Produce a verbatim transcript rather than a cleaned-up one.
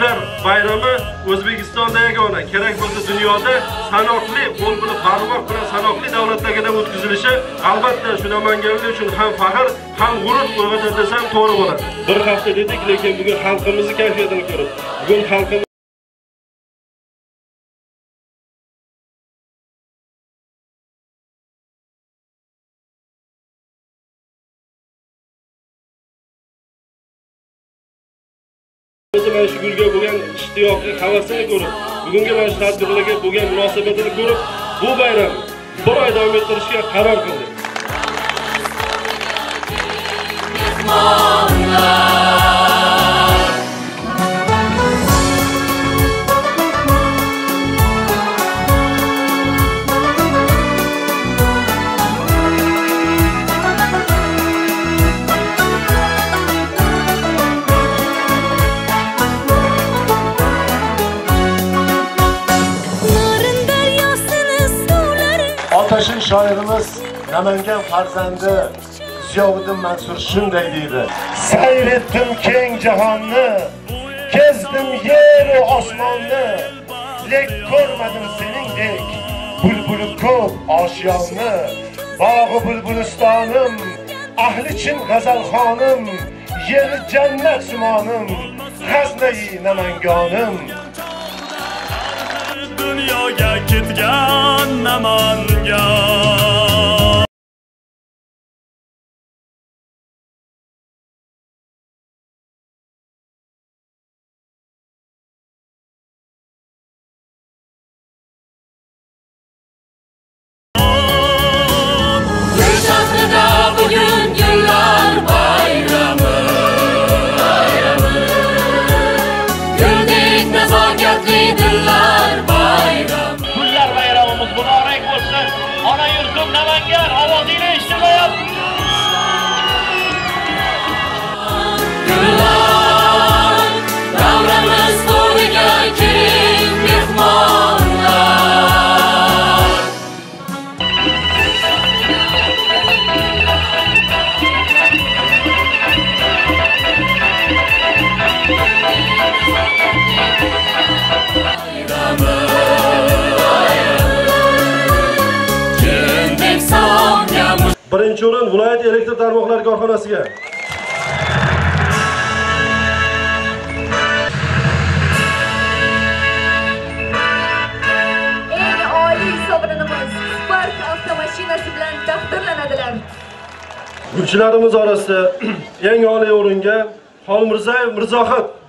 Gullar bayrami O'zbekistonda yagona, kerak bo'lsa dunyoda sanoqli, qo'l bilan barmoq bilan sanoqli davlatlarga o'tkazilishi albatta shu Namanganlik uchun ham faxr, ham g'urur uyg'otadi desam to'g'ri bo'ladi. Bir hafta dedik, lekin bugun xalqimizning kayfiyatini ko'rib, bugun xalqimiz mana shu gulga bo'lgan ishtiyoqli havasini ko'rib, bugungi mana shu tadbirlarga bo'lgan munosabatini ko'rib, bu bayram bir oy davom ettirishga qaror qildik. Otashin shoirimiz Namangan farzandi Ziyovuddin Mansur shunday deydi: sayr etdim keng jahonni, kezdim yer va osmonni, lek ko'rmadim seningdek bulbuli ko'p oshiyonni. Bog'i bulbulistonim, ahli chin g'azalxonim, yeri jannat simonim, g'aznai Namangonim. Dunyoga ketgan Namangan. Shahrida bugun gullar bayrami, bayrami. Guldek nazokatli dillar bayrami. Gullar bayramimiz muborak bo'lsin. Ona yurtim Namangan ovozini eshitilyapti. Gullar davramiz to'riga keng mehmonlar. Birinchi o'rin viloyat elektr tarmoqlari korxonasiga. Eng oliy sovrinimiz Spark avtomashinasi bilan taqdirlanadilar. Gulchilarimiz orasida eng oliy o'ringa Xolmirzayev Mirzohid